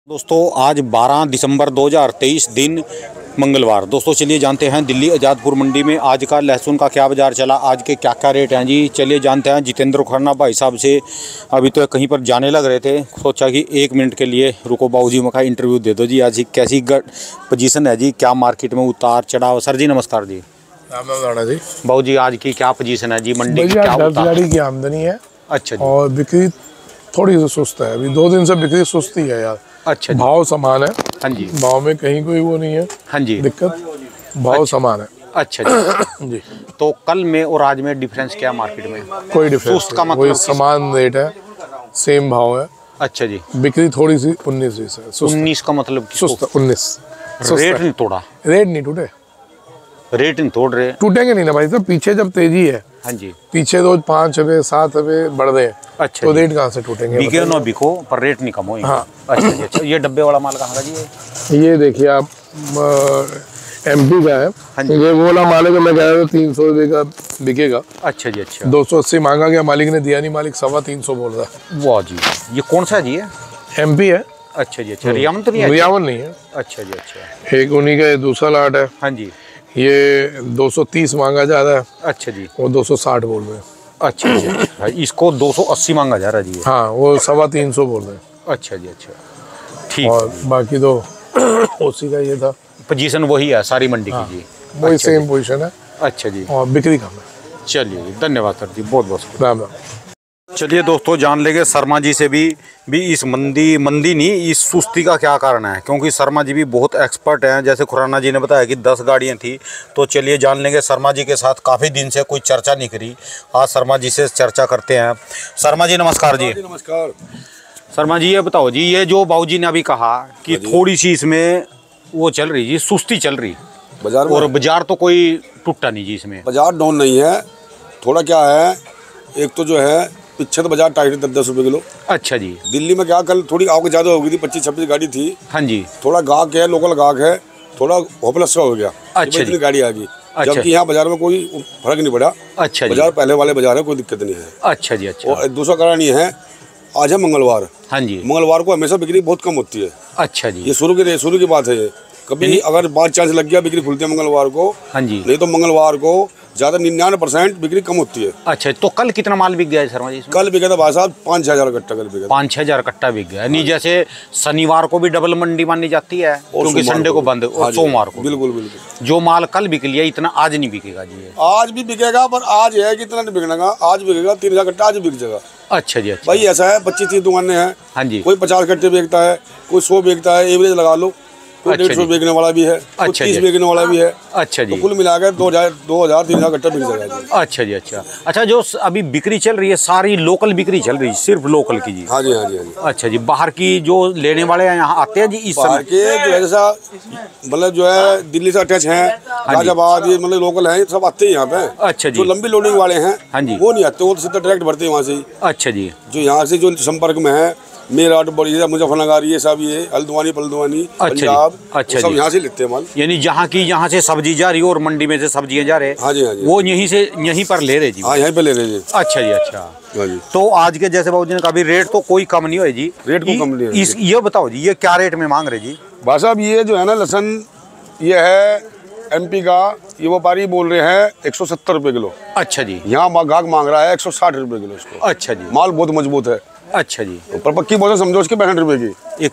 दोस्तों आज 12 दिसंबर 2023 दिन मंगलवार। दोस्तों चलिए जानते हैं दिल्ली आज़ादपुर मंडी में आज का लहसुन का क्या बाजार चला, आज के क्या क्या रेट हैं जी। चलिए जानते हैं जितेंद्र खन्ना भाई साहब से। अभी तो कहीं पर जाने लग रहे थे, सोचा कि 1 मिनट के लिए रुको बाबूजी में का इंटरव्यू दे दो जी। आज कैसी पोजीशन है जी, क्या मार्केट में उतार चढ़ाव। सर जी नमस्कार जी। राणा जी। बाबूजी आज की क्या पोजीशन है जी मंडी की? 10 गाड़ी की आमदनी है। अच्छा जी। और बिक्री थोड़ी सी सुस्त है, अभी 2 दिन से बिक्री सुस्ती है यार। अच्छा, भाव समान है। हाँ जी। भाव में कहीं कोई वो नहीं है, हाँ जी, दिक्कत, भाव समान है। अच्छा जी। जी। तो कल में और आज में डिफरेंस क्या मार्केट में? कोई डिफरेंस का मतलब वही समान रेट है, सेम भाव है। अच्छा जी। बिक्री थोड़ी सी 19-20 है। 19 का मतलब सुस्त 19। रेट नहीं तोड़ा, रेट नहीं टूटे, रेट नहीं तोड़ रहे। टूटेंगे नहीं ना भाई, तो पीछे जब तेजी है, हाँ जी, पीछे रोज 5 रुपए 7 रुपए बढ़ रहे हैं। अच्छा तो रेट कहाँ से टूटेंगे? बिके ना बिको पर रेट नहीं कम होगा। हाँ। अच्छा जी। अच्छा ये डब्बे वाला माल कहाँ का जी? ये देखिए आप, MP का है। हाँ जी। ये वो वाला माल है, मैं कह रहा था 300 रुपये का बिकेगा। अच्छा जी। अच्छा 280 मांगा गया, मालिक ने दिया नहीं, मालिक 325 बोल रहा है। वाह जी, ये कौन सा जी है? MP है। अच्छा जी। अच्छा रियामन तो नहीं है? रियावन नहीं है। अच्छा जी। अच्छा एक उन्हीं का दूसरा लाट है। हाँ जी। ये 230 मांगा जा रहा है। अच्छा जी। वो 260 बोल रहे हैं। अच्छा जी। अच्छा इसको 280 मांगा जा रहा है जी। हाँ, वो 325 बोल रहे हैं। अच्छा जी। अच्छा ठीक। और बाकी तो उसी का ये था, पोजीशन वही है सारी मंडी की जी। वही अच्छा सेम पोजीशन है। अच्छा जी। और बिक्री कम है। चलिए धन्यवाद सर जी, बहुत बहुत राम राम। चलिए दोस्तों जान लेंगे शर्मा जी से भी इस मंदी नहीं, इस सुस्ती का क्या कारण है, क्योंकि शर्मा जी भी बहुत एक्सपर्ट हैं। जैसे खुराना जी ने बताया कि 10 गाड़ियां थी, तो चलिए जान लेंगे शर्मा जी के साथ। काफ़ी दिन से कोई चर्चा नहीं करी, आज शर्मा जी से चर्चा करते हैं। शर्मा जी नमस्कार जी। नमस्कार। शर्मा जी ये बताओ जी, ये जो बाबूजी ने अभी कहा कि थोड़ी सी इसमें वो चल रही जी, सुस्ती चल रही बाजार में, और बाजार तो कोई टूटा नहीं जी इसमें? बाजार डाउन नहीं है, थोड़ा क्या है, एक तो जो है पीछे तो बाजार टाइट है 10-10 रुपये किलो। अच्छा जी। दिल्ली में क्या कल थोड़ी आवक ज़्यादा हो गई थी, 25-26 गाड़ी थी। हाँ जी। थोड़ा गाहक है, लोकल गाहक है, थोड़ा होपलेस हो गया। अच्छा इतनी गाड़ी आ गई। अच्छा। जबकि यहाँ बाजार में कोई फर्क नहीं पड़ा। अच्छा जी। बाजार पहले वाले बाजार है, कोई दिक्कत नहीं है। अच्छा जी। अच्छा। और दूसरा कारण ये है, आज है मंगलवार। हाँ जी। मंगलवार को हमेशा बिक्री बहुत कम होती है। अच्छा जी। ये शुरू की बात है। ये कभी अगर बात चांस लग गया बिक्री खुलती है मंगलवार को। हाँ जी। नहीं तो मंगलवार को ज़्यादा 99% बिक्री कम होती है। अच्छा तो कल कितना माल बिक गया शर्मा जी इसमें? कल बिका था भाई साहब 5-6 हज़ार कट्टा कल बिका। 5-6 हज़ार कट्टा बिक गया। नहीं जैसे शनिवार को भी डबल मंडी मानी जाती है, क्योंकि संडे को बंद, और सोमवार को। बिल्कुल बिल्कुल। जो माल कल बिक लिया इतना आज नहीं बिकेगा जी? आज भी बिकेगा, पर आज है कि इतना नहीं बिकने का। आज बिकेगा 3,000 कट्टा, आज बिक जाएगा। अच्छा जी। अच्छा भाई ऐसा है, 25-30 दुकानें हैं। हाँ जी। कोई 50 कट्टे बेचता है, कोई 100 बेचता है, एवरेज लगा लो। कोई 150 बेचने वाला भी है, कोई 30 बेचने वाला भी है। अच्छा जी। तो कुल मिलाकर 2,000-3,000 कट्टा बिक जाएगा। अच्छा जी। अच्छा अच्छा जो अभी बिक्री चल रही है सारी लोकल बिक्री चल रही है, सिर्फ लोकल की जी? हाँ जी, हाँ जी, हाँ जी। अच्छा जी। बाहर की जो लेने वाले हैं यहाँ आते हैं जी इस बाहर समय? के जो है जैसा मतलब जो है दिल्ली से अटैच हैं, गाजियाबाद, ये मतलब लोकल हैं, सब आते हैं यहाँ पे। अच्छा जी। जो लंबी लोडिंग वाले हैं, हाँ जी, वो नहीं आते, वो तो सीधा डायरेक्ट भरते हैं वहाँ से ही। अच्छा जी। जो यहाँ से जो संपर्क में है, मेरठ, बड़ी मुजफ्फरनगर, ये सब, ये हल्द्वानी, पल्द्वानी, पंजाब, अच्छा सब जी। यहाँ से लेते हैं माल। यानी यहाँ से सब्जी जा रही है और मंडी में से सब्जियां जा रहे, हाँ जी, हाँ जी, वो यहीं पर ले रहे जी? हाँ, यहीं पे ले रहे जी। अच्छा जी। अच्छा हाँ जी। तो आज के जैसे बाबूजी ने कहा भी रेट तो कोई कम नहीं हुए जी? रेट को कम नहीं है। ये बताओ जी, ये क्या रेट में मांग रहे जी? भाई साहब ये जो है ना लहसन, ये है MP का, ये व्यापारी बोल रहे हैं 170 रुपये किलो। अच्छा जी। यहाँ गाहक मांग रहा है 160 रुपये किलो इसको। अच्छा जी। माल बहुत मजबूत है। अच्छा जी। पर पक्की बोले समझो उसकी 65 रुपये की,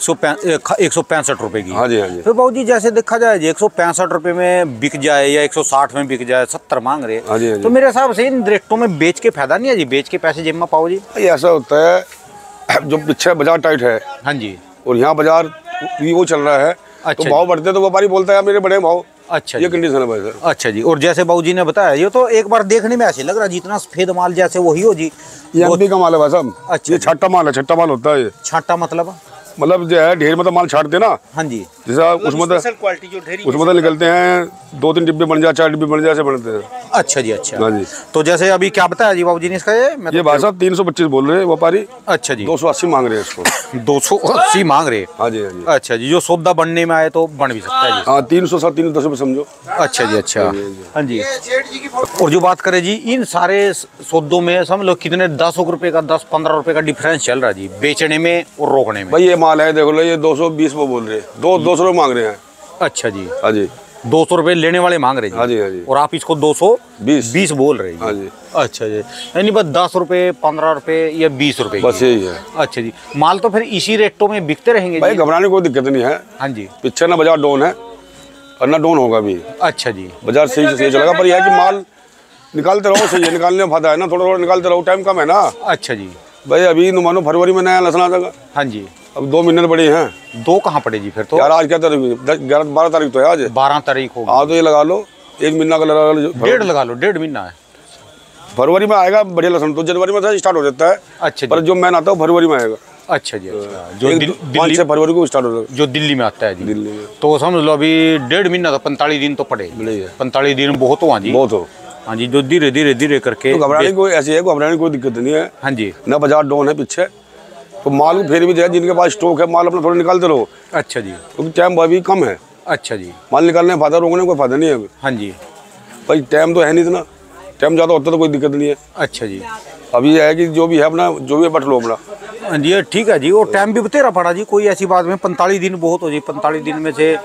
165 रुपए की। हाँ जी, हाँ जी। फिर बाबूजी जैसे देखा जाए 165 रुपए में बिक जाए या 160 में बिक जाए, 70 मांग रहे, हाँ जी, हाँ जी। तो मेरे हिसाब से इन रेटों में बेच के फायदा नहीं है जी? बेच के पैसे जेब में पाओ जी? ऐसा होता है, जो पीछे बाजार टाइट है हाँ जी, और यहाँ बाजार भी वो चल रहा है, अच्छा तो भाव बढ़ते तो व्यापारी बोलता है मेरे बड़े भाव। अच्छा ये जी। कंडीशन है भाई सर। अच्छा जी। और जैसे बाबूजी ने बताया, ये तो एक बार देखने में ऐसे लग रहा है जितना सफेद माल जैसे वही हो जी। ये MP का माल है भाई साहब। अच्छा। ये छाटा माल है, छट्टा माल होता है ये। छाटा मतलब? मतलब जो है ढेर में तो माल छाटते ना। हाँ जी। जैसा उसमें क्वालिटी जो ढेरी उसमें तो निकलते हैं 2-3 डिब्बे बन जाए, 4 डिब्बे बन जाए, ऐसे बनते हैं। अच्छा जी, अच्छा। हाँ जी। तो जैसे अभी क्या बताया जी बाबू जी ने इसका? ये भाई साहब 325 बोल रहे हैं व्यापारी। अच्छा जी। 280 मांग रहे हैं इसको। 280 मांग रहे? हाँ जी, हाँ जी। अच्छा जी, जो सौदा बनने में आए तो बन भी सकता है जी। हाँ, 300 310 रुपये समझो। अच्छा जी, अच्छा। हाँ जी। और जो बात करें जी इन सारे सौदों में समझ लो कितने 10 रुपए का 10-15 रुपए का डिफरेंस चल रहा है जी बेचने में और रोकने में? भाई ये माल है, देखो लो, ये 220 वो बोल रहे हैं, 200 रुपये मांग रहे हैं। अच्छा जी। हाँ जी। 200 रुपए लेने वाले मांग रहे जी? हाँ जी, हाँ जी। और आप इसको 220 बोल रहे हैं? हाँ जी। अच्छा जी, यानी बस 10 रुपए, 15 रुपए या 20 रुपए? बस यही है। अच्छा जी, माल तो फिर इसी रेटों में बिकते रहेंगे भाई? जी? घबराने की कोई दिक्कत नहीं है। हाँ जी। पीछे ना बाजार डाउन है और ना डाउन होगा भी। अच्छा जी। बाजार सही से सही चलेगा, पर यह है कि माल निकालते रहो, सही है, निकालने में फायदा है ना, थोड़ा थोड़ा निकालते रहो, टाइम कम है ना। अच्छा जी। भाई अभी मानो फरवरी में नया लहसुन आ जाएगा। हाँ जी। अब 2 महीने बड़े हैं। 2 कहाँ पड़े जी फिर तो? यार आज क्या तारीख हुई? 12 तारीख तो है आज। 12 तारीख हो? हाँ, तो ये लगा लो 1 महीना का लगा लो। 1.5 लगा लो, 1.5 महीना है। फरवरी में आएगा बढ़िया लहसुन, तो जनवरी में स्टार्ट हो जाता है। अच्छा पर जी। जो मैन आता है फरवरी में आएगा। अच्छा जी, अच्छा। जो 5-6 फरवरी को स्टार्ट हो जाएगा। जो दिल्ली में आता है जी? दिल्ली में तो समझ लो अभी 1.5 महीना, तो 45 दिन तो पड़े। 45 दिन बहुत हो? हाँ जी, बहुत हो। हाँ जी, जो धीरे धीरे धीरे करके। तो घबराने की कोई ऐसी है, घबराने की कोई दिक्कत नहीं है। हाँ जी। ना बाजार डाउन है पीछे, तो माल को फिर भी जाए, जिनके पास स्टॉक है माल अपना थोड़ा निकालते रहो। अच्छा जी। क्योंकि टाइम अभी कम है। अच्छा जी। माल निकालने में फायदा, रोकने में कोई फायदा नहीं है अभी। हाँ जी। भाई टाइम तो है नहीं इतना, टाइम ज़्यादा होता तो कोई दिक्कत नहीं है। अच्छा जी। अभी यह है कि जो भी है अपना, जो भी है बट लो अपना। हाँ जी, ठीक है जी। और टाइम भी बतेरा पड़ा जी, कोई ऐसी बात में 45 दिन बहुत हो जी, 45 दिन में से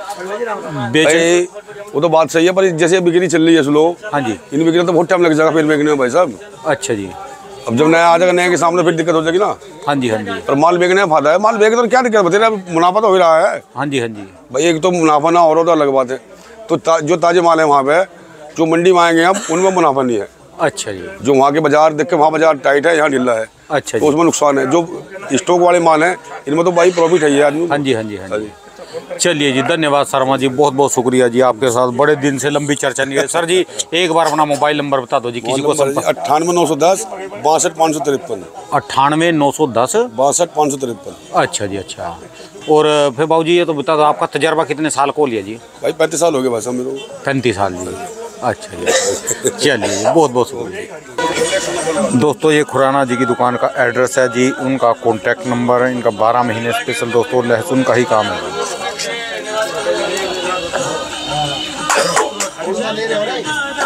बेचे। वो तो बात सही है, पर जैसे बिक्री चल रही है स्लो। हाँ जी। इन बिक्री तो बहुत टाइम लग जाएगा फिर बेचने में भाई साहब। अच्छा जी। अब जब नया आ जाएगा, नए के सामने फिर दिक्कत हो जाएगी ना। हाँ जी, हाँ जी। पर माल बेचने में फायदा है, माल बेच तो क्या दिक्कत बता, मुनाफा तो हो रहा है। हाँ जी, हाँ जी। भाई एक तो मुनाफा ना हो रहा तो अलग बात है। तो जो ताजे माल है वहाँ पे, जो मंडी में आएंगे हम, उनमें मुनाफा नहीं है। अच्छा जी। जो वहाँ के बाजार देख के, वहाँ बाजार टाइट है, यहाँ ढीला है। अच्छा तो उसमें नुकसान है। जो स्टॉक वाले माल हैं इनमें तो भाई प्रॉफिट है ये आदमी। हाँ जी, हाँ जी, हाँ जी। चलिए जी, धन्यवाद शर्मा जी, बहुत बहुत शुक्रिया जी, आपके साथ बड़े दिन से लंबी चर्चा नहीं है। सर जी एक बार अपना मोबाइल नंबर बता दो जी, किसी को 98 910 62 553। 98 910 62 553। अच्छा जी, अच्छा। और फिर बाबू जी ये तो बता दो, आपका तजर्बा कितने साल को लिया जी? भाई 35 साल हो गए भाई साहब मेरे को। 35 साल जी। अच्छा जी, चलिए जी, बहुत बहुत शुक्रिया। दोस्तों ये खुराना जी की दुकान का एड्रेस है जी, उनका कॉन्टैक्ट नंबर है, इनका 12 महीने स्पेशल दोस्तों लहसुन का ही काम है।